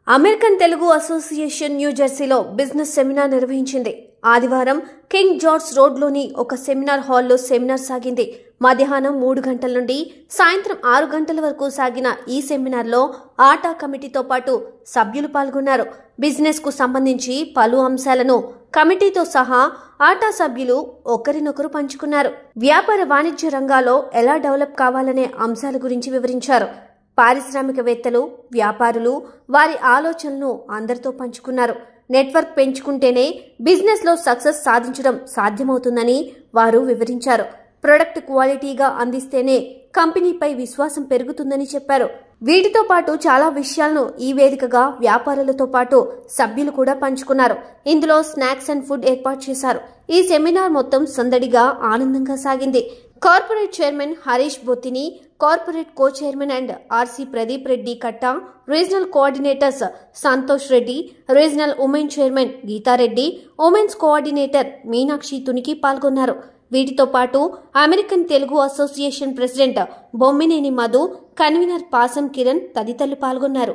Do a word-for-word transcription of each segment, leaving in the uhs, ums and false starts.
American Telugu association new జెర్సీలో business seminar నిర్వహించింది. ఆదివారం కింగ్ జార్జ్ రోడ్లోని ఒక సెమినార్ హాల్లో సెమినార్ సాగింది. మధ్యాహ్నం మూడు గంటల నుండి సాయంత్రం ఆరు గంటల వరకు సాగిన ఈ సెమినార్లో ఆటా కమిటీతో పాటు సభ్యులు పాల్గొన్నారు. బిజినెస్ కు సంబంధించి పలు అంశాలను కమిటీతో సహా ఆటా సభ్యులు ఒకరినొకరు పంచుకున్నారు. వ్యాపార వాణిజ్య రంగాల్లో ఎలా డెవలప్ కావాలనే అంశాల గురించి వివరించారు. పారిశ్రామికవేత్తలు, వ్యాపారులు వారి ఆలోచనలను అందరితో పంచుకున్నారు. నెట్వర్క్ పెంచుకుంటేనే బిజినెస్ లో సక్సెస్ సాధించడం సాధ్యమవుతుందని వారు వివరించారు. ప్రొడక్ట్ క్వాలిటీగా అందిస్తేనే కంపెనీపై విశ్వాసం పెరుగుతుందని చెప్పారు. వీటితో పాటు చాలా విషయాలను ఈ వేదికగా వ్యాపారులతో పాటు సభ్యులు కూడా పంచుకున్నారు. ఇందులో స్నాక్స్ అండ్ ఫుడ్ ఏర్పాటు చేశారు. ఈ సెమినార్ మొత్తం సందడిగా ఆనందంగా సాగింది. Corporate chairman Harish Bothini, corporate co chairman and RC Pradeep Reddy Katta, regional coordinators Santosh Reddy, regional women chairman Geetha Reddy, women's coordinator Meenakshi Tuniki పాల్గొన్నారు. వీటితో పాటు American Telugu association president Bommineni Madhu, convenor Pasam Kiran తదితరులు పాల్గొన్నారు.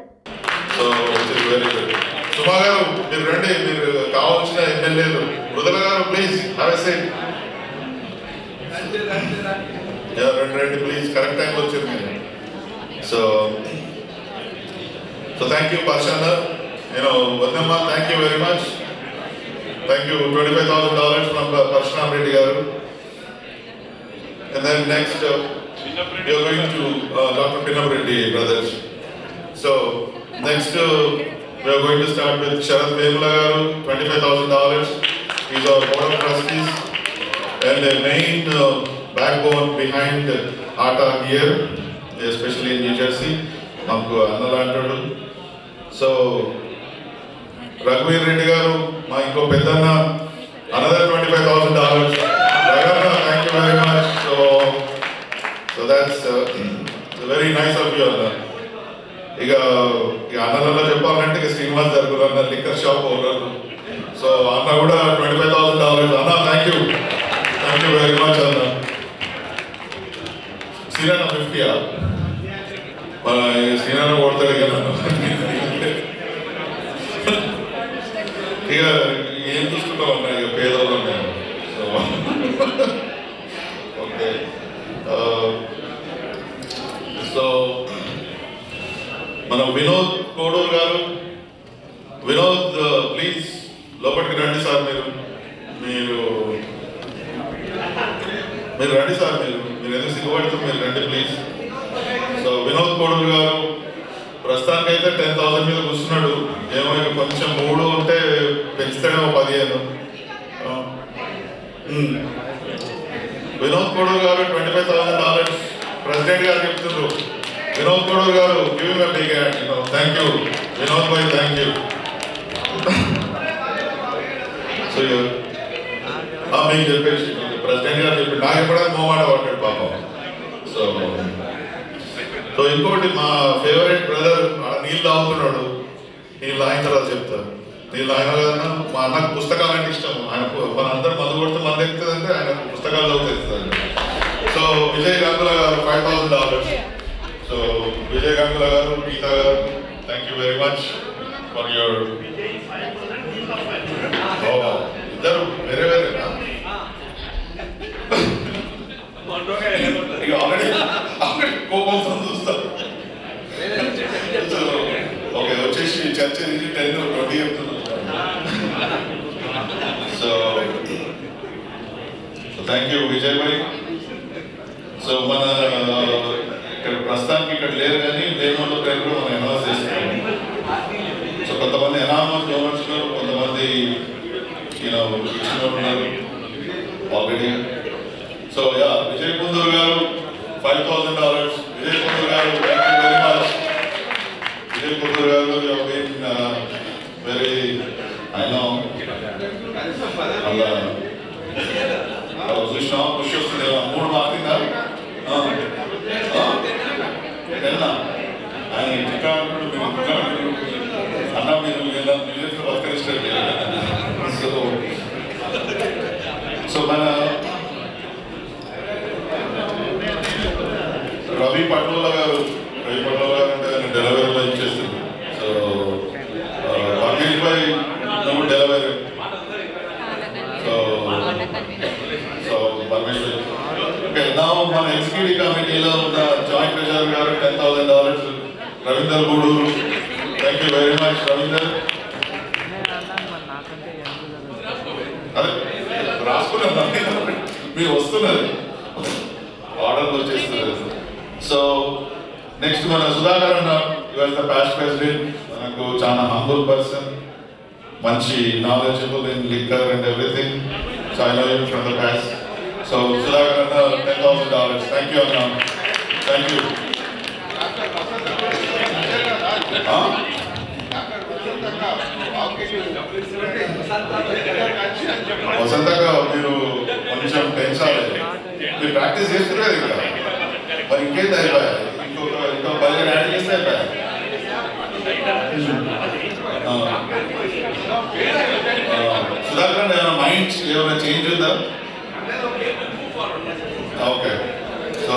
ప్లీజ్ కరెక్ట్ టైం వచ్చింది. సో సో థ్యాంక్ యూ పర్షన్న, నేను వద్దమ్మా, thank you very much. Thank you. Twenty five thousand dollars from Parashuram Reddy గారు. And then next uh, we are going to uh, Doctor Pinnam Reddy brothers. So next uh, we are going to start with Sharath Vemula garu, twenty-five thousand dollars. He's our board of trustees and the main uh, backbone behind uh, Atta here, especially in New Jersey. Namku Annalantadu. So Raghuveer Reddy garu, ma inko peddanna, another twenty-five thousand dollars. Raghavna, thank you very much. So, so that's uh, very nice of you, Anna. Iga, iga Anna nalla cheppalante iga Srinivas Darguru anna liquor shop owner. So Anna kuda twenty-five thousand dollars. Anna, thank you, thank you very much, Anna. Sirana fifty ya. Mana Sirana kodtadu iga nannu. Iga em chustunnam anna iga pedallu unnaru. So okay. Uh, so మన వినోద్ కోడూరు గారు, Vinod please లోపలికి రండి sir. మీరు మీరు మీరు రండి sir. మీరు మీరు ఎందుకు సిగ్గుపడుతుంది, మీరు రండి ప్లీజ్. సో వినోద్ కోడూరు గారు ప్రస్తుతానికి అయితే టెన్ థౌసండ్ మీద కూర్చున్నాడు. ఏమో కొంచెం మూడు ఉంటే పెంచుతాడేమో పదిహేను. వినోద్ కోడూరు గారు twenty five thousand dollars president గారు చెప్తున్నారు. వినోద్ కోడూరు గారు give him a big hand. Thank you Vinod భాయ్, థ్యాంక్ యూ. సో మీకు చెప్పేసి ప్రెసిడెంట్ గారు చెప్పి నాకు ఎప్పుడైనా మోమాట పట్టాడు పాపం. సో సో ఇంకోటి మా ఫేవరెట్ బ్రదర్ నీళ్ళు తాగుతున్నాడు. నీళ్ళు ఆయన తర్వాత చెప్తారు. నీళ్ళు ఆయన కదన్నా, మా అన్నకు పుస్తకాలు అంటే ఇష్టం. ఆయన మన అందరూ మందు కొడితే మంది ఎక్కుతుంది అంటే ఆయన పుస్తకాలు చదువుతుంది. సో విజయ్ గంగుల గారు five thousand dollars. So Vijay Gangula గారు, గీతా గారు, thank you very much for your. ఇద్దరు వేరే వేరేనా? ఆల్రెడీ ఆల్రెడీ కోపం చూస్తారు. ఓకే, వచ్చేసి చర్చ నుంచి టెన్ ట్వంటీ చెప్తున్నారు. సో థ్యాంక్ యూ విజయ్ భాయ్. సో మన ఇక్కడ ప్రస్తుతానికి ఇక్కడ లేరు కానీ దేవుళ్ళ పేరు కూడా మనం అనౌన్స్ చేస్తున్నాం. సో కొంతమంది ఎనామస్ డోనర్స్ ఉన్నారు, కొంతమంది ఇచ్చిన ఉన్నారు already. So ya Vijay Kunduru గారు five thousand dollars. Vijay Kunduru గారు thank you very much. Vijay Kunduru గారు you have been very I know అలా చూసినా ఖుషి వస్తుంది. మూడు మార్కిందా తెన్నా ఆయన ఇంకా మీరు అన్న మీరు ఇలా బిజినెస్ వర్కరిస్తారు. సో సో మన రవి పట్ల గారు రవి పట్ల గారు అంటే డెలివరీలో ఇచ్చేస్తుంది. So Ravinder Guduru, thank you very much Ravinder. అదే రాసుకున్నా మీరు వస్తున్నారు, ఆర్డర్లు వచ్చేస్తున్నారు. సో నెక్స్ట్ మన సుధాకర్ అన్న, యువర్ ద పాస్ట్ ప్రెసిడెంట్, మనకు చాలా హంబుల్ పర్సన్, మంచి knowledgeable in liquor and everything. So I know you from the past. So Sudhakar అన్న ten thousand dollars. Thank you అన్న, థ్యాంక్ యూ. వసంతగా మీరు కొంచెం పెంచాలి, మీరు ప్రాక్టీస్ చేస్తున్నారు కదా, మరి ఇంకేంటి అయిపోయా, ఇంకొక ఇంకొక పదిహేను యాడ్ చేస్తే అయిపోయా. సుధాకర్ ఏమైనా మైండ్ ఏమైనా చేంజ్ ఉందా? Okay, so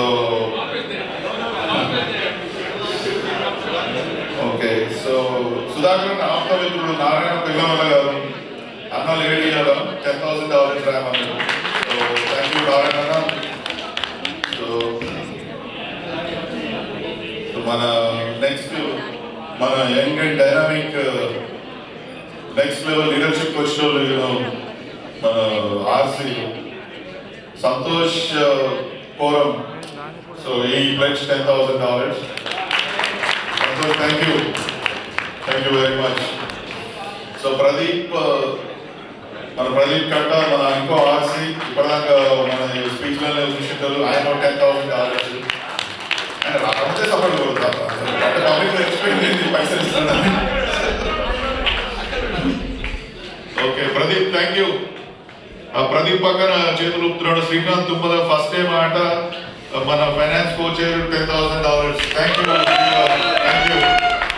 okay so Sudhakar ఆప్తమిత్రుడు నారాయణ పిల్లమల్ల గారు, అన్న లేడీ గారు టెన్ థౌసండ్ డాలర్స్ రాయమన్నారు. So thank you Narayana. So మన నెక్స్ట్ మన young and dynamic next level leadership వచ్చిన వాళ్ళు మన ఆర్సీ సంతోష్ కోరం. సో ఈ pledge ten thousand dollars. Santosh, thank you, thank you very much. So Pradeep, మన ప్రదీప్ కట్ట, మన ఇంకో ఆర్సీ ఇప్పటిదాకా మన స్పీచ్లలో చూసింటారు, ఆయన టెన్ థౌసండ్ డాలర్స్. ఆయన రాకపోతే సపోర్ట్ కొడతారు, అంటే పబ్లిక్ ఎక్స్పెక్ట్ చేసి పైసలు ఇస్తాడని. Okay Pradeep, thank you. Pradeep పక్కన చేతులు ఊపుతున్నాడు శ్రీకాంత్ తుమ్మల, ఫస్ట్ టైం ఆట, మన finance coach ten thousand dollars. Thank you, thank you.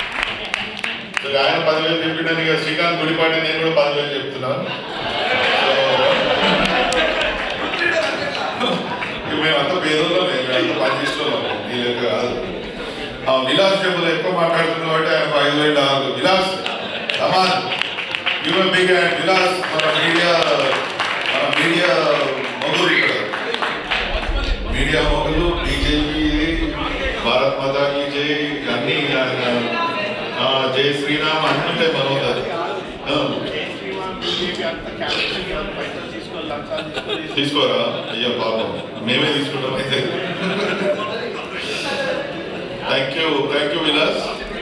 ఆయన పదివేలు చెప్పిండని శ్రీకాంత్ గుడిపాటి, నేను కూడా పదివేలు చెప్తున్నాను. మేమంతా పేదోళ్ళం, మేమంతా పనిచేస్తున్నాం, నీ లెక్క కాదు. విలాస్ చెప్పులు ఎక్కువ మాట్లాడుతున్నాం అంటే ఆయన ఐదు వేలు డాలర్లు. విలాస్ సమాన్ యూఎం బిగ్ అండ్ విలాస్ మన మీడియా మన మీడియా మొగులు, ఇక్కడ మీడియా మొగులు, బీజేపీ, భారత్ మాతాకి జై, అన్ని జై శ్రీరామ్ అనుకుంటే మనవుతారు. తీసుకోరా అయ్యా పాపం, మేమే తీసుకుంటాం అయితే. Thank you, thank you Vilas.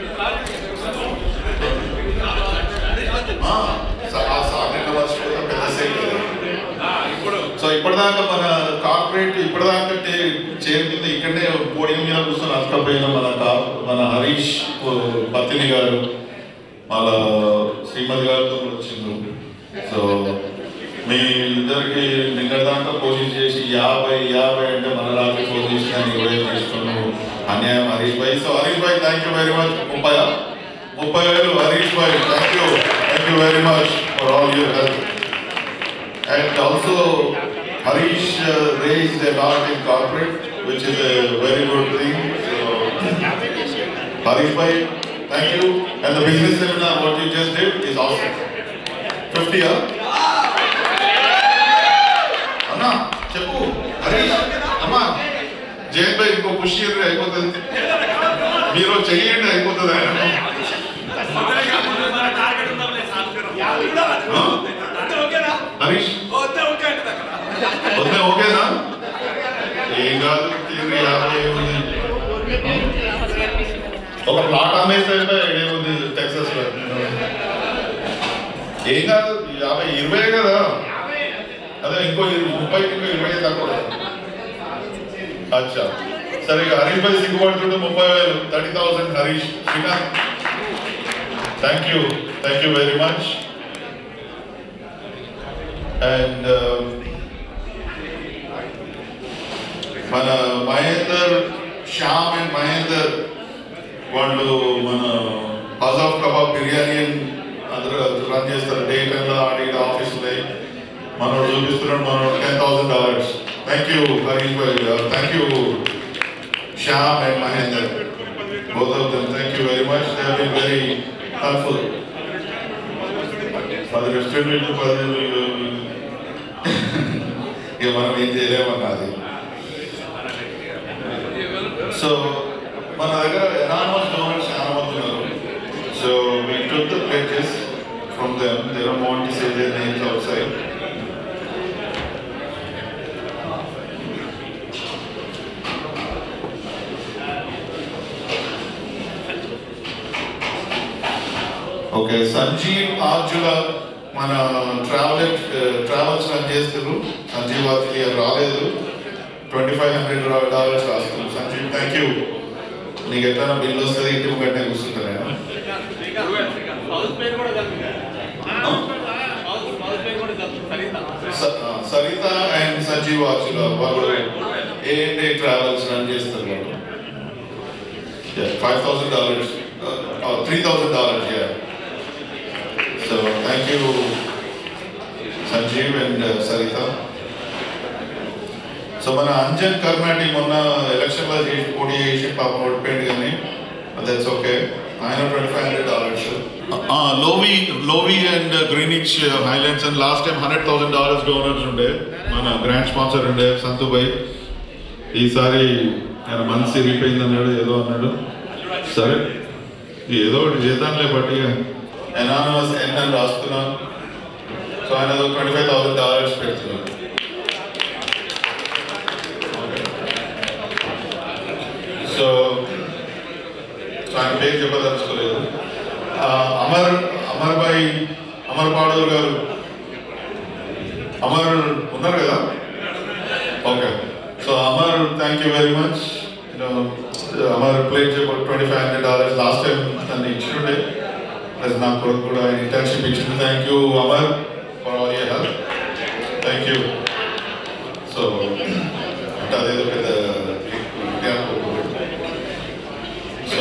So ఇప్పటిదాకా మన కార్పొరేట్ ఇప్పటిదాకా చేరుకుంది, ఇక్కడనే పోడియం మీద కూర్చొని అతకపోయిన మన మన హరీష్ పత్తిని గారు, వాళ్ళ శ్రీమతి గారితో వచ్చిండ్రు. సో మీ ఇద్దరికి నిన్నదాకా పోషింగ్ చేసి యాభై యాభై అంటే మన రాత్రి పోషించిన ఇరవై తీసుకున్నాము, అన్యాయం హరీష్ భాయ్. సో హరీష్ భాయ్ థ్యాంక్ యూ వెరీ మచ్. ముప్పై ముప్పై వేలు హరీష్ భాయ్, thank you, thank you very much for all your help. And also Harish uh, raised a lot in corporate, which is a very good thing. So Harish bhai, thank you. And the business seminar what you just did is awesome. fifty ah? Anna, cheppu. Harish, amma. Jain bhai inko push cheyandi ayipotadi. Meero cheyandi ayipotadi ayana. Harish వద్దే ఓకేనా? ఏం కాదు, యాభై ఉంది, ఒక plot అమ్మేస్తే ఏముంది Texas లో, ఏం కాదు, యాభై ఇరవై కదా, అదే ఇంకో ముప్పైకి ఇంకో ఇరవై తక్కువ. అచ్చా సరే, హరీష్ భాయ్ సిగ్గుపడుతుంటే ముప్పై వేలు thirty thousand Harish. Srikanth thank you, thank you very much. And మన మహేందర్, శ్యామ్ అండ్ మహేందర్ వాళ్ళు మన హౌస్ ఆఫ్ కబాబ్ బిర్యానీ అందరూ రన్ చేస్తారు, డే టైంలో ఆడి ఆఫీసులో మనోడు చూపిస్తున్నాడు, మనోడు ten thousand dollars. Thank you Harish భాయ్, thank you Shyam and Mahender, both of them, thank you very much. They have been very helpful. పది రెస్టారెంట్ పది ఇక మనం ఏం చేయలేమన్నది. సో మన దగ్గర ఎనానమస్ డోనర్స్ చాలా మంది So we took the pledges from them. They don't want to say their names outside. Okay, Sanjeev Arjula, mana travel travels run chesturu. Sanjeev Arjula raaledu. twenty-five hundred dollars rastu. Sanjeev, thank you. నీకు ఎట్లా bill వస్తుంది ఇంటి ముగ్గంటే కూర్చుంటారా Saritha and Sanjeev ఆర్చుల వాళ్ళు ఏ day travels run చేస్తారు వాళ్ళు five thousand dollars three thousand dollars so thank you Sanjeev and Saritha. So మన అంజన్ కర్మాటి మొన్న ఎలక్షన్లో చేసి పోటీ చేసి పాపం ఓడిపోయింది కానీ దట్స్ ఓకే. ఆయన ట్వంటీ ఫైవ్ హండ్రెడ్ డాలర్స్ లోవి లోవి and Greenwich Highlands and last time hundred thousand dollars donors ఉండే మన గ్రాండ్ స్పాన్సర్ ఉండే సంతుభాయ్. ఈసారి ఆయన మనసు ఇరిగిపోయింది అన్నాడు ఏదో అన్నాడు. సరే ఏదో ఒకటి చేద్దాంలే బట్టి ఎనానమస్ ఎన్ అని రాస్తున్నాం. సో ఆయన ట్వంటీ ఫైవ్ థౌసండ్ డాలర్స్ పెడుతున్నాడు. సో సో ఆయన పేరు చెప్పదలుచుకోలేదు. అమర్ అమర్ భాయ్ అమర్ పాడూర్ గారు అమర్ ఉన్నారు కదా okay. So Amar thank you very much. Amar plate twenty five hundred dollars last time నన్ను ఇచ్చిండే ప్లస్ నా కొడుకు కూడా ఇంటర్న్షిప్ ఇచ్చింది. Thank you Amar for all your help. Thank you. So అంటే అదేదో పెద్ద so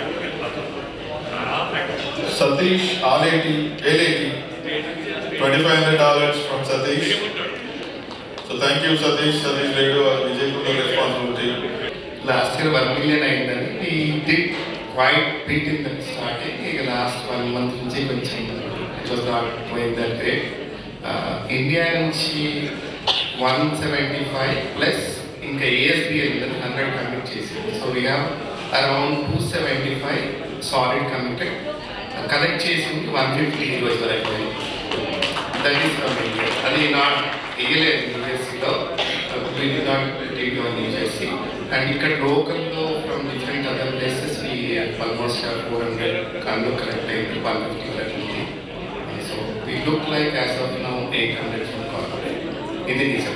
Satish R eighty L eighty twenty-five hundred dollars from Satish. So thank you Satish. Satish Ledu Vijay Kundu responsibility. Last year one million ayindani. We did quite big in the starting. Like last one month nunchi koncham it was not going that great. Uh, India nunchi one seventy-five plus inka A S B L one hundred commit chesi. So we have around two seventy-five solid committed. Collect chasing one fifty was the right way. That is from India. That is not A L A New Jersey though. We did not take on New Jersey. And we cut local though from different other places. We almost have four hundred condo collected one fifty. So we look like as of now eight hundred from corporate. In the reason.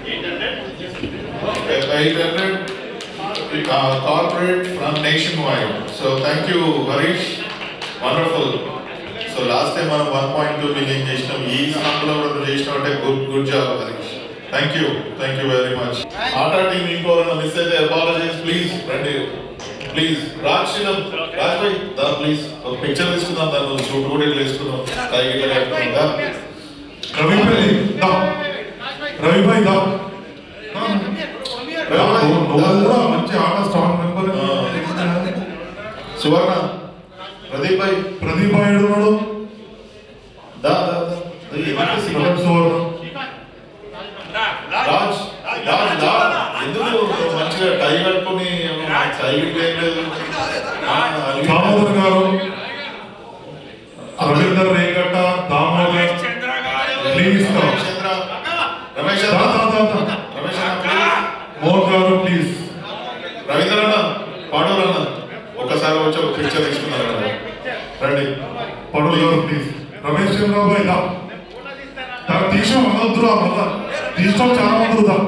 eight hundred uh, corporate from nationwide. So thank you Harish. Wonderful. So last time మనం one point two million చేసినాం. ఈ సంవత్సరంలో కూడా చేసినాం అంటే good good job Harish. Thank you thank you very much. ATA team ఇంకోరైనా miss అయితే apologize please. రండి ప్లీజ్. రాజ్ శ్రీరామ్ రాజ్ భాయ్ దా ప్లీజ్ ఒక పిక్చర్ తీసుకుందాం. దాన్ని షూట్ కూడా వేసుకుందాం. రవి భాయ్ దా రవి భాయ్ దా మంచి ఆట స్ట్రాంగ్ మెంబర్. సువర్ణ ప్రదీప్ భాయ్ ప్రదీప్ భాయ్ ఉన్నాడు. దా దా సువర్ణ రాజ్ రాజ్ దా ఎందుకు మంచిగా టై కట్టుకుని టై లేదు. దామోదర్ గారు రవీందర్ రేగట్ట దామోదర్ ప్లీజ్ చంద్ర రమేష్ రమేష్ మోహన్ గారు ప్లీజ్. రవీంద్ర అన్న పాడూరు అన్న ఒకసారి వచ్చి ఒక పిక్చర్ తీసుకున్నారు రండి. పడూరు గారు ప్లీజ్. రమేష్ చంద్ర భాయ్ దా తీసాం అనొద్దురా మళ్ళా తీసుకో చాలా మంది దా.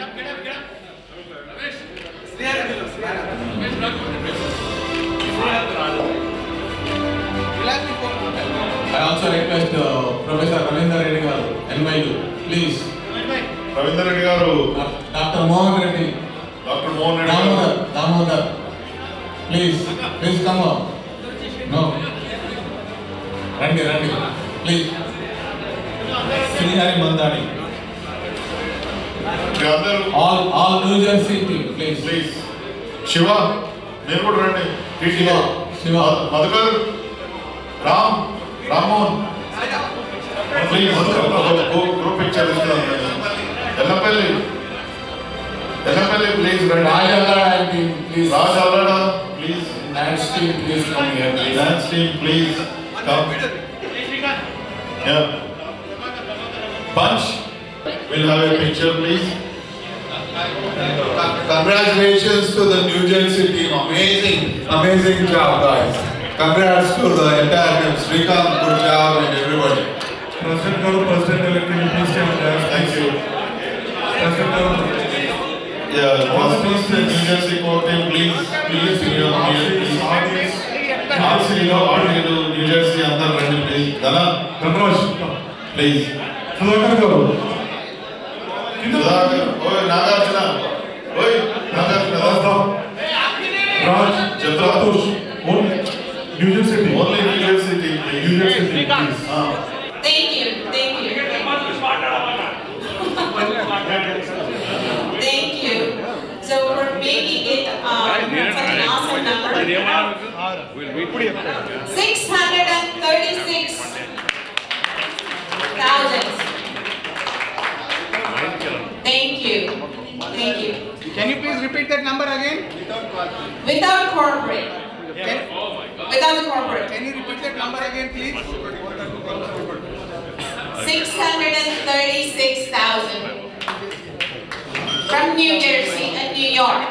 I also request uh, Professor Ravindra Reddy garu N Y U please. Ravindra Reddy గారు Doctor Mohan Reddy doctor Mohan Reddy Damodar Damodar please please come on. No Randi Randi please. Srihari Mandani అందరూ all all New Jersey team please. Please. Shiva మీరు కూడా రండి. Shiva Shiva Madhukar Ram Rammohan please group picture తీసుకున్నాం. Ellapalli Ellapalli please రండి. Raj Allada team please. Raj Allada please. dance team, please come here. Please. Dance team, please come. Yeah. Bunch, we'll have a picture, please. Congratulations to the New Jersey team. Amazing, amazing job, guys. Congrats to the entire team. Srikanth, good job, and everybody. President Garu, President elect, can you please stand and dance? Thank you. President Garu. Yeah, first please, the New Jersey core team, please, please, you know, here, please. R C, you know, what do you do, New Jersey, andar randi, please. Dana, Dhanraj. please. Sudhakar Garu. Sudhakar, oi, Nagarjuna, oi, Nagarjuna. Rasta. Raj. Satosh. Only New Jersey team. Only New Jersey team, please. New Jersey team, please. Ah. Thank you, thank you. Thank you. So for making it um, such an awesome number, six hundred thirty-six thousand. Thank you, thank you. Can you please repeat that number again? Without corporate, Can, without the corporate, can you repeat that number again, please? six hundred thirty-six thousand. From New Jersey and New York.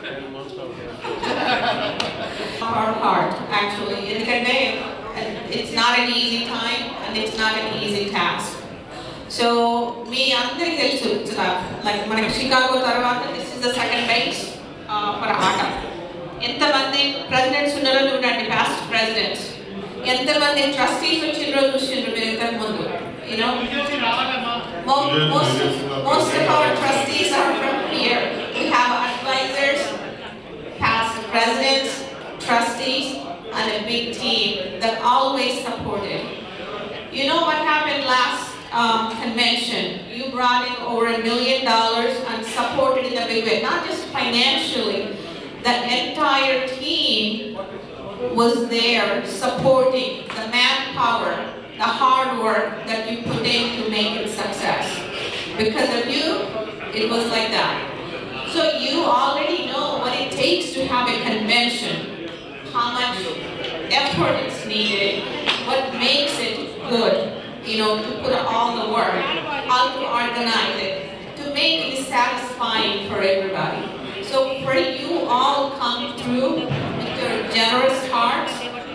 Our heart, actually, ఎందుకంటే it's not an easy time and it's not an easy task. So మీ అందరికీ తెలుసు, like మనకి Chicago తర్వాత this is the second base uh, for ఆట. ఎంతమంది presidents ఉన్నారో చూడండి, past presidents. ఎంతమంది ట్రస్టీస్ వచ్చిండ్రో చూసిండ్రు మీరు ఇంతకు ముందు. You know, most, most, most of our trustees are from here. We have advisors, past presidents, trustees, and a big team that always supported. You know what happened last um, convention? You brought in over a million dollars and supported in a big way, not just financially. The entire team was there supporting the manpower, the hard work that you put in to make it success. Because of you, it was like that. So you already know what it takes to have a convention, how much effort is needed, what makes it good, you know, to put all the work, how to organize it, to make it satisfying for everybody. So for you all come through with your generous hearts,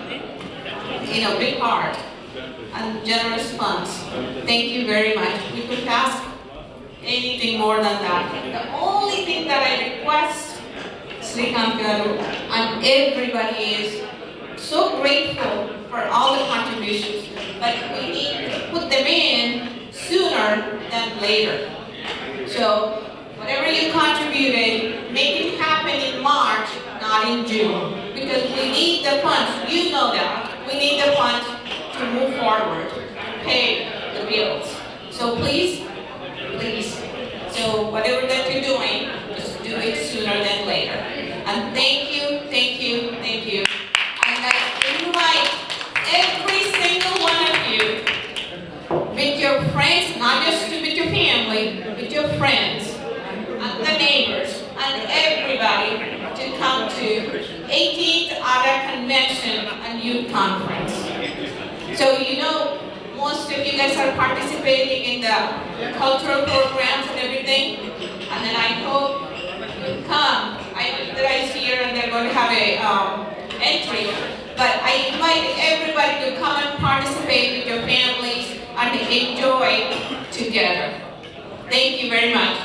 you know, big heart, and generous funds. Thank you very much. We could ask anything more than that. The only thing that I request, Srikanth Garu, and everybody is so grateful for all the contributions, but we need to put them in sooner than later. So whatever you contributed, make it happen in March, not in June, because we need the funds. You know that. We need the funds to move forward, pay the bills. So please, please, so whatever that you're doing, just do it sooner than later. And thank you, thank you, thank you. And I invite every single one of you, with your friends, not just with your family, with your friends, and the neighbors, and everybody to come to eighteenth A D A Convention and Youth Conference. So you know, most of you guys are participating in the cultural programs and everything, and then I hope you come. I know you guys here and they're going to have a um, entry, but I invite everybody to come and participate with your families and enjoy together. Thank you very much.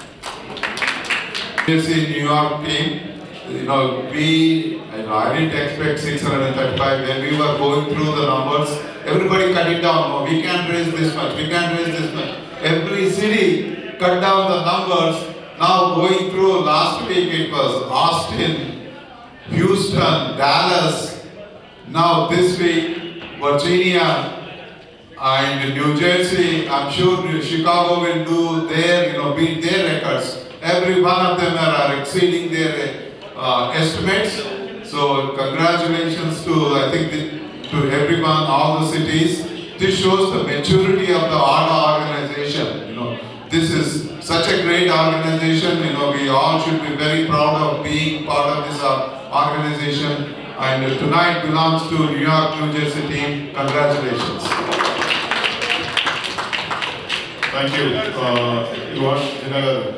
New Jersey, New York team, you know, we, you know, I didn't expect six hundred thirty-five. When we were going through the numbers, everybody cut it down. Oh, we can't raise this much, we can't raise this much. Every city cut down the numbers. Now going through, last week it was Austin, Houston, Dallas. Now this week, Virginia and New Jersey. I'm sure Chicago will do their, you know, beat their records. Every one of them are exceeding their uh, estimates. So congratulations to, I think, the, to everyone, all the cities. This shows the maturity of the A D A organization. You know, this is such a great organization. You know, we all should be very proud of being part of this uh, organization. and tonight belongs to New York, New Jersey team. Congratulations. Thank you. Uh, you want another?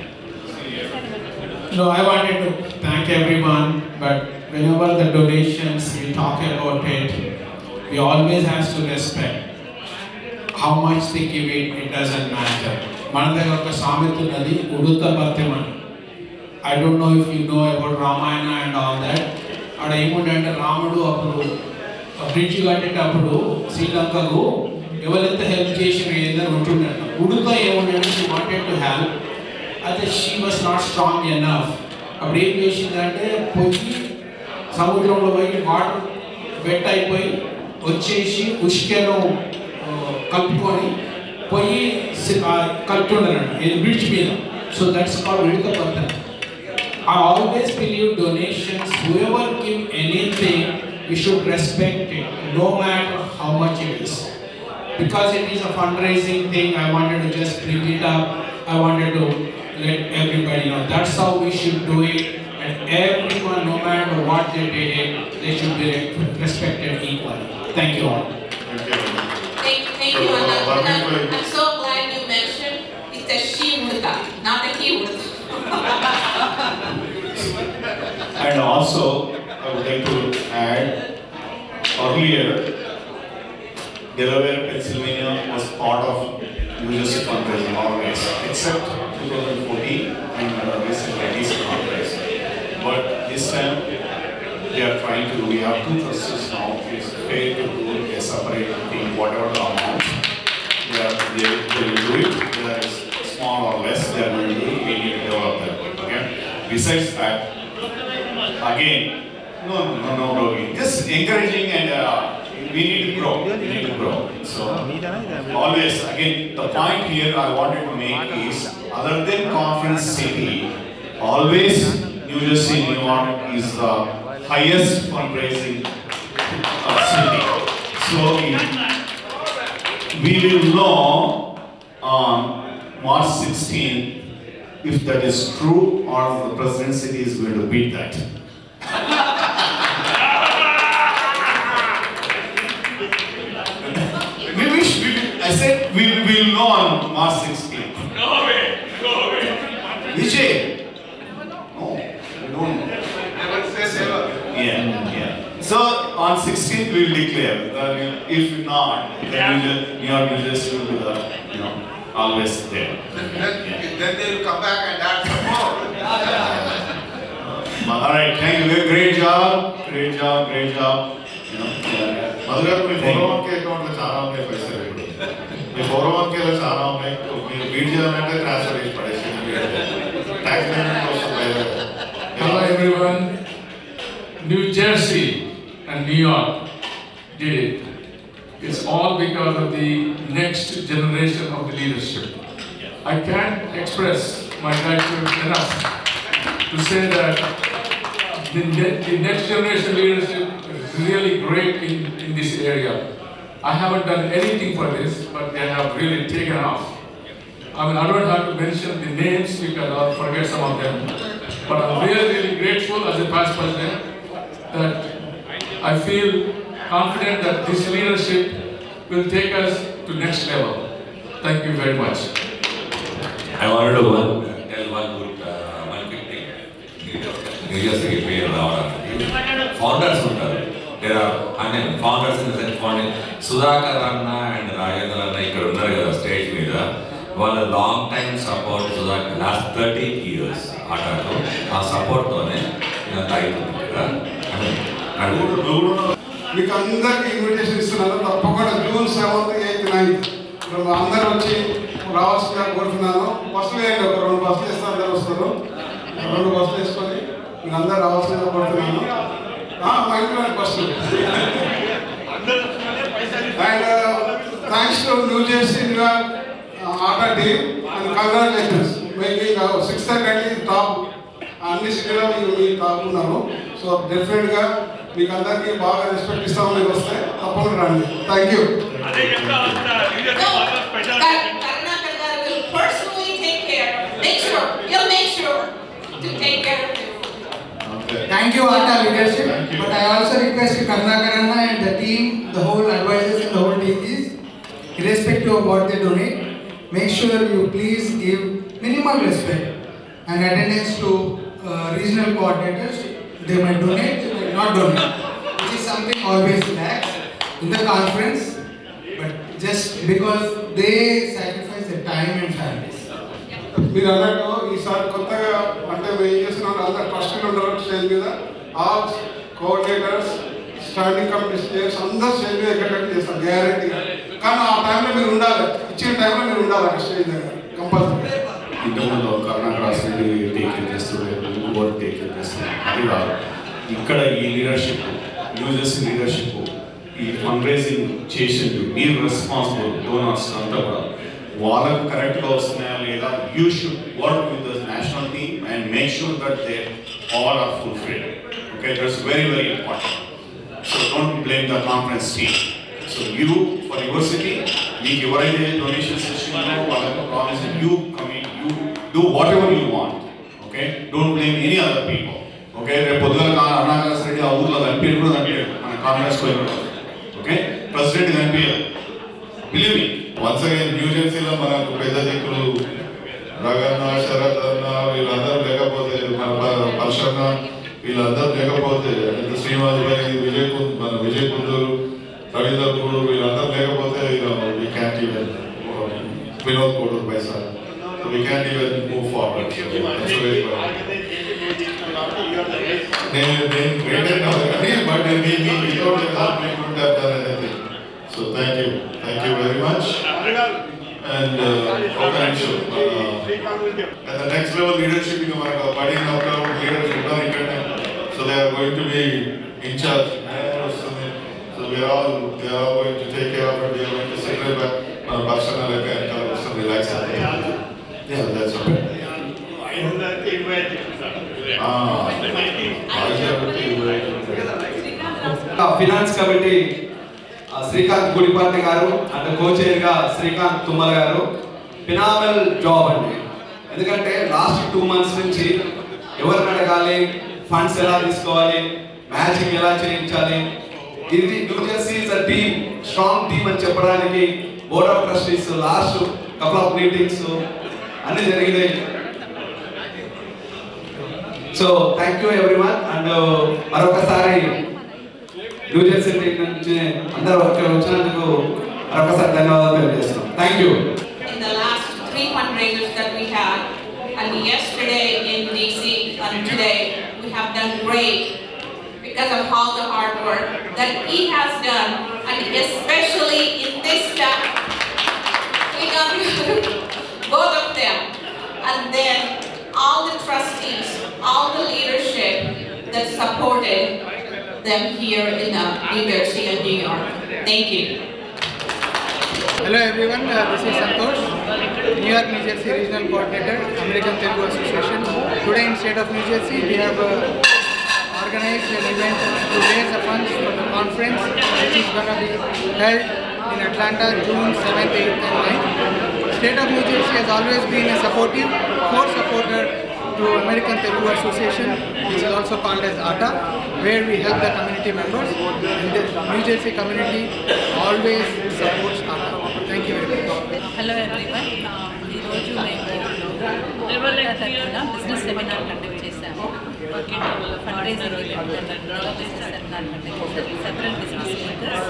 No, I wanted to thank everyone, but whenever the donations, we talk about it, we always have to respect how much they give it, it doesn't matter. I don't know if you know about Ramayana and all that. And I even under Ramudu appudu, a bridge kattetapudu, Sri Lankaku, evalante help chesina endar untunnadu. Uduta emanadu she wanted to help. Ade she was not strong enough. Appudu em chesindante poyi samudramlo poyi water wet ayipoyi వచ్చేసి ఉష్కెను కలుపుకొని పోయి కలుపుతుండనండి ఇది bridge మీద. So that's called విడత పద్ధతి. I always believe donations, whoever give anything, we should respect it, no matter how much it is. Because it is a fundraising thing, I wanted to just bring it up. I wanted to let everybody know. That's how we should do it. And everyone, no matter what they did, they should be respected equally. Thank you all. Thank you. Thank, thank you, Anna. I'm, I'm so glad you mentioned it's the she Murta, not the he Murta. And also, I would like to add, earlier, Delaware, Pennsylvania was part of New Jersey fundraising always, except twenty fourteen and uh, recently this conference. But this time, they are trying to, we have two trustees now, it's fair to do a separate thing, whatever the amount, they, are, they, they will do it, whether it's small or less, they are going to do it, we need to develop that, okay? Besides that, again, no, no, no, no, just encouraging and uh, we need to grow, we need to grow. So, always, again, the point here I wanted to make is, other than conference city, always New Jersey, New York is the highest fundraising uh, city. So, we will know on March sixteenth if that is true or the presidency is going to beat that. we wish, we, I said we will know on March sixteenth. No way, no way. Vijay, no, we don't know. Never say never. Yeah, yeah. So on sixteenth we will declare. Uh, if not, then New York, New Jersey will be the, you know, always there. Then, then, yeah. then they will come back and add some more. All right, thank you. Great job, great job, great job. You know, Madhukar, మీ four one K అకౌంట్లో చాలా ఉన్నాయి పైసలు ఇప్పుడు. మీ four one Khelo చాలా ఉన్నాయి. మీరు beat చేయాలంటే ట్రాన్స్ఫర్ చేసి పడేసి ట్యాక్స్ పేమెంట్ వస్తుంది. Hello everyone. New Jersey and New York did it. It's all because of the next generation of the leadership. I can't express my gratitude enough to say that the, the next generation leadership is really great in, in this area. I haven't done anything for this, but they have really taken off. I mean, I don't have to mention the names because I'll forget some of them. But I'm really, really grateful as a past president that I feel confident that this leadership will take us to next level. Thank you very much. I wanted to one, tell one good, uh, one quick thing. New Jersey పేరు రావడానికి founders ఉంటారు. There are, I mean, founders in the sense founding. Sudhakar అన్న and Rajendra అన్న ఇక్కడ ఉన్నారు కదా stage మీద. వాళ్ళ long time support Sudhakar last thirty years ఆటలో ఆ సపోర్ట్తోనే ఇదంత అవుతుంది కదా. మీకు అందరికీ ఇన్విటేషన్ ఇస్తున్నాను. తప్పకుండా జూన్ సెవెంత్ ఎయిత్ నైన్త్ అందరూ వచ్చి రావాల్సిందిగా కోరుతున్నాను. బస్సులు వేయండి, ఒక రెండు బస్సులు వేస్తే అందరూ వస్తారు. రెండు బస్సులు వేసుకొని మీరు అందరూ రావాల్సిందిగా కోరుతున్నాను. మా ఇంట్లో బస్సులు. And thanks to New Jersey ATA team and congratulations. మీకు సిక్స్ థర్టీ టాప్ అన్ని సిటీలో మీరు టాప్ ఉన్నారు. సో డెఫినెట్గా మీకు అందరికీ బాగా రెస్పెక్ట్ ఇస్తామని మీరు వస్తే తప్పకుండా రండి. Thank you. Make sure, he'll make sure to take care of you. Thank you, Ata leadership. But I also request Karnakarana and the team, the whole advisors and the whole team is, irrespective of what they donate, make sure you please give minimal respect and attendance to uh, regional coordinators. They might donate, they might not donate, which is something always lacks in the conference. But just because they sacrifice their time and families. మీరు అన్నట్టు ఈసారి కొత్తగా అంటే మేము చేస్తున్నాం అంత ట్రస్టీలు ఉండరు stage మీద all coordinators standing committee chairs అందరూ స్టేజ్ మీద ఎక్కడెక్కడ చేస్తారు గ్యారెంటీగా. కానీ ఆ టైంలో మీరు ఉండాలి, ఇచ్చిన టైంలో మీరు ఉండాలి అక్కడ స్టేజ్ దగ్గర కంపల్సరీ. ఇంతకుముందు కర్ణాటక రాష్ట్రాన్ని టేక్ చేస్తుండే ఇంకోటి టేక్ చేస్తుంది అది కాదు. ఇక్కడ ఈ లీడర్షిప్ న్యూజెర్సీ లీడర్షిప్ ఈ ఫండ్ రైజింగ్ చేసింది మీరు రెస్పాన్సిబుల్ డోనర్స్ అంతా కూడా వాళ్ళకు కరెక్ట్గా వస్తున్నాయా లేదా you should work with the national team and make sure that they all are fulfilled. Okay, that's very very important. So don't blame the conference team. So you for your city మీకు ఎవరైతే donations ఇస్తున్నారో వాళ్ళకు promise you commit you do whatever you want. Okay, don't blame any other people. Okay, రేపు పొద్దున అరుణాకాశ్ రెడ్డి ఆ ఊర్లో కనిపించడం కూడా కనిపించాడు మన కాంగ్రెస్ పోయిన. ఓకే, ప్రెసిడెంట్ కనిపించారు. Believe me. Once again New జెర్సీలో మనకు పెద్ద దిక్కులు రగన్న, శరత్ అన్న వీళ్ళందరూ లేకపోతే, మన పర్షన్న వీళ్ళందరూ లేకపోతే, శ్రీనివాస్ భాయ్, విజయ్ కుంద్ మన విజయ్ కుందూరు, రవీందర్ కూడు వీళ్ళందరూ లేకపోతే we can't even Vinod Koduru పైసా we can't even move forward. నేను నేను గ్రేట్ అయినా కానీ but so thank you thank you very much. And ఒక నిమిషం at the next level leadership ఇంకా మనకు బడి లీడర్స్ ఉన్నారు ఇక్కడ. So they are going to be in charge వస్తుంది. So we are all they are going to take care of it. They are going to settle back మన personal లెక్క ఎంత వస్తుంది రిలాక్స్ అవుతుంది. So that's okay. Finance committee Srikanth Gudipati garu and కోచైర్గా Srikanth Tummala గారు phenomenal job అండి. ఎందుకంటే last two months నుంచి ఎవరిని అడగాలి, ఫండ్స్ ఎలా తీసుకోవాలి, మ్యాచింగ్ ఎలా చేయించాలి, ఇది New Jersey is a team, strong team అని చెప్పడానికి board of trustees last couple of meetings అన్ని జరిగినాయి. So thank you everyone. And మరొకసారి న్యూ జెర్సీ టీం నుంచి అందరూ ఇక్కడ వచ్చినందుకు మరొకసారి ధన్యవాదాలు తెలియజేస్తున్నాం. Thank you. In the last three fundraisers that we had, and yesterday in D C and today, we have done great because of all the hard work that he has done, and especially in this time, we got both of them, and then all the trustees, all the leadership that supported them here in uh, New Jersey and New York. Thank you. Hello everyone, uh, this is Santosh, New York New Jersey Regional Coordinator, American Telugu Association. Today in state of New Jersey, we have uh, organized an event to raise the funds for the conference, which is going to be held in Atlanta, June seventh, eighth and ninth. State of New Jersey has always been a supportive, core supporter to American Telugu Association, which is also called as A T A, where we help the community members, and the New Jersey community always supports A T A. Thank you very much. Hello everyone. ఈ రోజు మేము తరఫున business seminar conduct చేశాము. Fund raising event business seminar conduct చేశాము. Several business leaders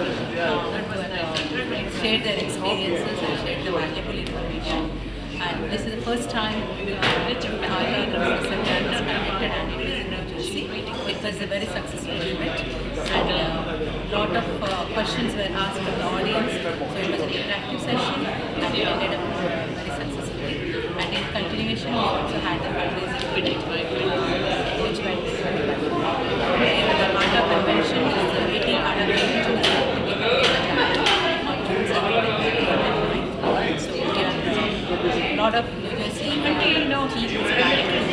share their experiences and share the valuable information. And this is the first time we have a seminar conducted, and it is in New Jersey. It was a very successful event, and a uh, lot of uh, questions were asked from the audience. So it was an interactive session, and we ended up very successfully. And in continuation, we also had the fundraising event, which went very well. The A T A convention is the eighteen A T A convention on June seventh. So we are a lot of New Jersey teams planning to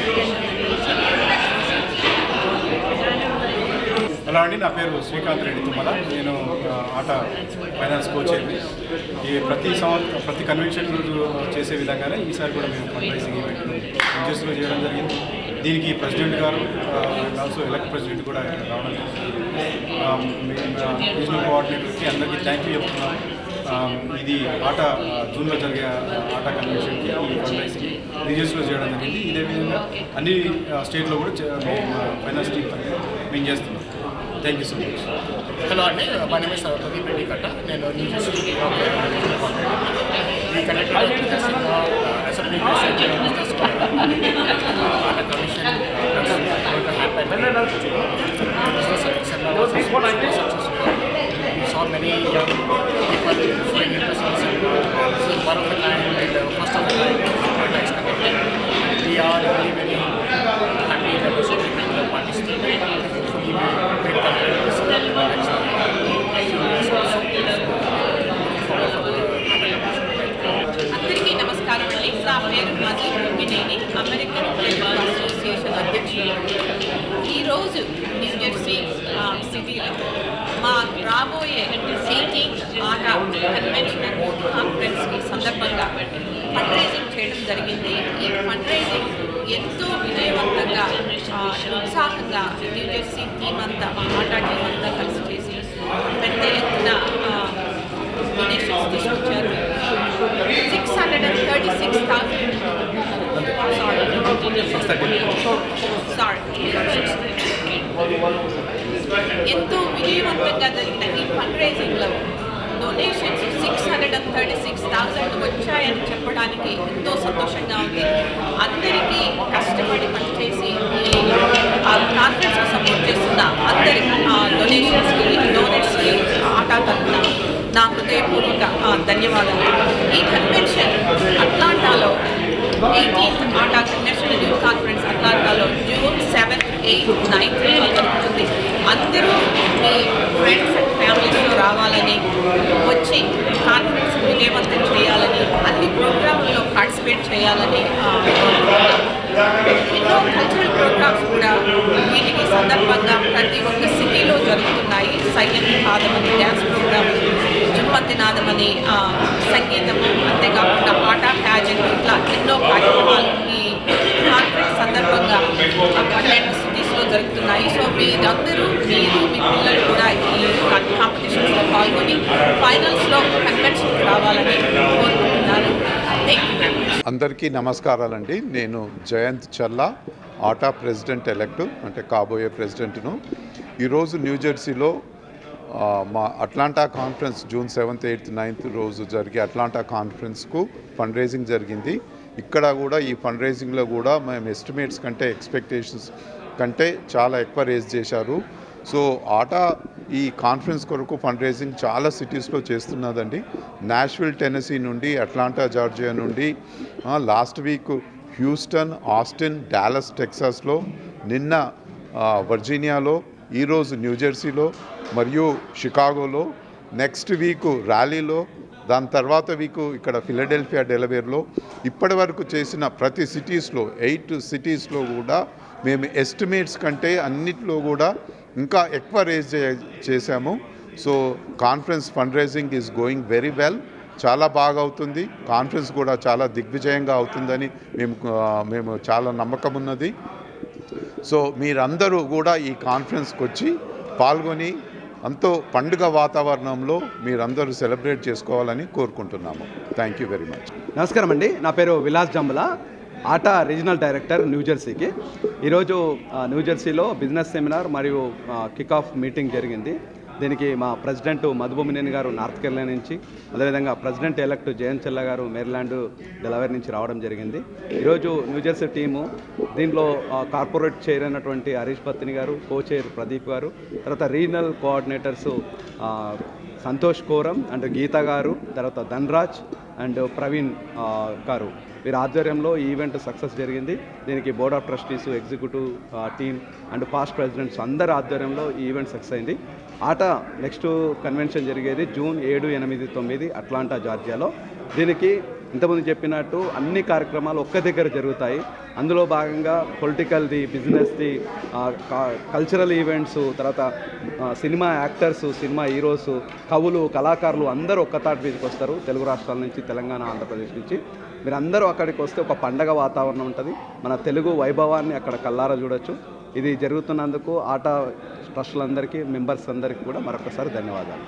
hello అండి, నా పేరు శ్రీకాంత్ రెడ్డి తుమ్మల. నేను ఆటా finance coach అయింది. ఈ ప్రతి సంవత్సరం ప్రతి convention చేసే విధంగానే ఈసారి కూడా మేము ఫండ్ రైజింగ్ ఈవెంట్ న్యూజెర్సీలో చేయడం జరిగింది. దీనికి ప్రెసిడెంట్ గారు అండ్ ఆల్సో ఎలక్ట్ ప్రెసిడెంట్ కూడా రావడం రీజనల్ కోఆర్డినేటర్కి అందరికీ థ్యాంక్ యూ చెప్తున్నాను. ఇది ఆట జూన్లో జరిగే ఆట కన్వెన్షన్కి ఈ ఫండ్రైజింగ్ రీజియన్స్లో చేయడం జరిగింది. ఇదే విధంగా అన్ని స్టేట్లో కూడా ఫైనాన్స్ టీమ్ మేము చేస్తున్నాం. Thank you so much. Hello అండి, మా నేమ్ ఇస్ ప్రదీప్ రెడ్డి కట్ట. నేను న్యూజెర్సీ ఈ connected assembly business ATA commission saw many young people showing interest in cinema. This is one of the kind and uh, first of the kind advertised connected. We are very very happy that so many people are participating. Hopefully we will complete this in the next few years also. అందరికీ నమస్కారం అండి. నా పేరు Madhu Gungineni, American Telugu association అధ్యక్షులు. ఈరోజు New Jersey సిటీలో మా రాబోయే సిటీ ఆట కన్వెన్షన్ కాన్ఫరెన్స్కి సందర్భంగా ఫండ్ రైజింగ్ చేయడం జరిగింది. ఈ ఫండ్ రైజింగ్ ఎంతో విజయవంతంగా ఉత్సాహంగా న్యూజెర్సీ టీమ్ అంతా మా ఆట టీం అంతా కలిసి చేసి పెద్ద ఎత్తున డొనేషన్స్ తీసుకొచ్చారు. Six hundred and thirty six thousand sorry ఎంతో విజయవంతంగా జరిగిన ఈ ఫండ్ రైజింగ్లో donations six hundred and thirty six thousand వచ్చాయని చెప్పడానికి ఎంతో సంతోషంగా ఉంది. అందరికీ కష్టపడి పనిచేసి కాన్ఫరెన్స్కి సపోర్ట్ చేస్తున్న అందరి డొనేషన్స్కి డోనర్స్కి ఆటా తరఫున నా హృదయపూర్వక ధన్యవాదాలు. ఈ కన్వెన్షన్ అట్లాంటాలో eighteenth ATA international youth conference అట్లాంటాలో జూన్ సెవెంత్ ఎయిత్ నైన్త్ జరుగుతుంది. అందరూ మీ ఫ్రెండ్స్ అండ్ ఫ్యామిలీస్లో రావాలని, వచ్చి కాన్ఫరెన్స్ విజయవంతం చేయాలని, అన్ని ప్రోగ్రాంలలో పార్టిసిపేట్ చేయాలని ఎన్నో కల్చరల్ ప్రోగ్రామ్స్ కూడా వీటికి సందర్భంగా ప్రతి ఒక్క సిటీలో జరుగుతున్నాయి. సైలెంట్ నాదమని డ్యాన్స్ ప్రోగ్రామ్, చుప్పంతి నాదమని సంగీతము, అంతేకాకుండా ఆట ప్యాజెంట్, ఇట్లా ఎన్నో కార్యక్రమాలు ఈ కాన్ఫరెన్స్ సందర్భంగా పన్నెండు సిటీస్లో జరుగుతున్నాయి. సో మీరందరూ మీరు మీ పిల్లలు కూడా ఈ కాంపిటీషన్స్లో పాల్గొని ఫైనల్స్లో కన్వెన్షన్కి రావాలని కోరుకుంటున్నాను. అందరికీ నమస్కారాలండి. నేను జయంత్ చల్లా, ఆటా ప్రెసిడెంట్ ఎలెక్ట్, అంటే కాబోయే ప్రెసిడెంట్ను. ఈరోజు న్యూజెర్సీలో మా Atlanta conference June seventh eighth ninth రోజు జరిగే అట్లాంటా కాన్ఫరెన్స్కు ఫండ్ రైజింగ్ జరిగింది. ఇక్కడ కూడా ఈ ఫండ్ రైజింగ్లో కూడా మేము ఎస్టిమేట్స్ కంటే ఎక్స్పెక్టేషన్స్ కంటే చాలా ఎక్కువ రేజ్ చేశారు. సో ఆటా ఈ కాన్ఫరెన్స్ కొరకు ఫండ్ రైజింగ్ చాలా సిటీస్లో చేస్తున్నదండి. నాష్విల్ టెనెసీ నుండి, అట్లాంటా జార్జియా నుండి, last week Houston, Austin, Dallas టెక్సాస్లో, నిన్న వర్జీనియాలో, ఈరోజు న్యూజెర్సీలో మరియు షికాగోలో, నెక్స్ట్ వీక్ ర్యాలీలో, దాని తర్వాత వీకు ఇక్కడ ఫిలడెల్ఫియా డెలవేర్లో ఇప్పటి వరకు చేసిన ప్రతి సిటీస్లో ఎయిట్ సిటీస్లో కూడా మేము ఎస్టిమేట్స్ కంటే అన్నిట్లో కూడా ఇంకా ఎక్కువ రేజ్ చేశాము. So conference fund raising is going very well. చాలా బాగా అవుతుంది. కాన్ఫరెన్స్ కూడా చాలా దిగ్విజయంగా అవుతుందని మేము మేము చాలా నమ్మకం ఉన్నది. సో మీరందరూ కూడా ఈ కాన్ఫరెన్స్కి వచ్చి పాల్గొని అంతో పండుగ వాతావరణంలో మీరందరూ సెలబ్రేట్ చేసుకోవాలని కోరుకుంటున్నాము. Thank you very much. నమస్కారం అండి, నా పేరు విలాస్ జంబల, ఆటా రీజనల్ డైరెక్టర్ న్యూజెర్సీకి. ఈరోజు న్యూజెర్సీలో బిజినెస్ సెమినార్ మరియు కిక్ ఆఫ్ మీటింగ్ జరిగింది. దీనికి మా ప్రెసిడెంట్ మధుబొమ్మినేని గారు నార్త్ కెరళైనా నుంచి, అదేవిధంగా ప్రెసిడెంట్ ఎలక్ట్ జయంత్ చల్లా గారు మేరీల్యాండ్ డెలవేర్ నుంచి రావడం జరిగింది. ఈరోజు న్యూజెర్సీ టీము దీనిలో కార్పొరేట్ చైర్ అయినటువంటి హరీష్ పత్ని గారు, కో చైర్ ప్రదీప్ గారు, తర్వాత regional coordinators Santosh Koram and Geetha గారు, తర్వాత ధన్రాజ్ అండ్ ప్రవీణ్ గారు, వీరి ఆధ్వర్యంలో ఈ ఈవెంట్ సక్సెస్ జరిగింది. దీనికి board of trustees, executive team and past presidents అందరి ఆధ్వర్యంలో ఈ ఈవెంట్ సక్సెస్ అయింది. ఆట నెక్స్ట్ కన్వెన్షన్ జరిగేది జూన్ ఏడు ఎనిమిది తొమ్మిది అట్లాంటా జార్జియాలో. దీనికి ఇంతకుముందు చెప్పినట్టు అన్ని కార్యక్రమాలు ఒక్క దగ్గర జరుగుతాయి. అందులో భాగంగా పొలిటికల్ది, బిజినెస్ది, కల్చరల్ ఈవెంట్స్, తర్వాత సినిమా యాక్టర్స్, సినిమా హీరోస్, కవులు, కళాకారులు అందరూ ఒక్క తాటి మీదకి వస్తారు. తెలుగు రాష్ట్రాల నుంచి, తెలంగాణ, ఆంధ్రప్రదేశ్ నుంచి మీరు అందరూ అక్కడికి వస్తే ఒక పండగ వాతావరణం ఉంటుంది. మన తెలుగు వైభవాన్ని అక్కడ కల్లారా చూడొచ్చు. ఇది జరుగుతున్నందుకు ఆటా ట్రస్టులందరికీ, మెంబర్స్ అందరికీ కూడా మరొకసారి ధన్యవాదాలు.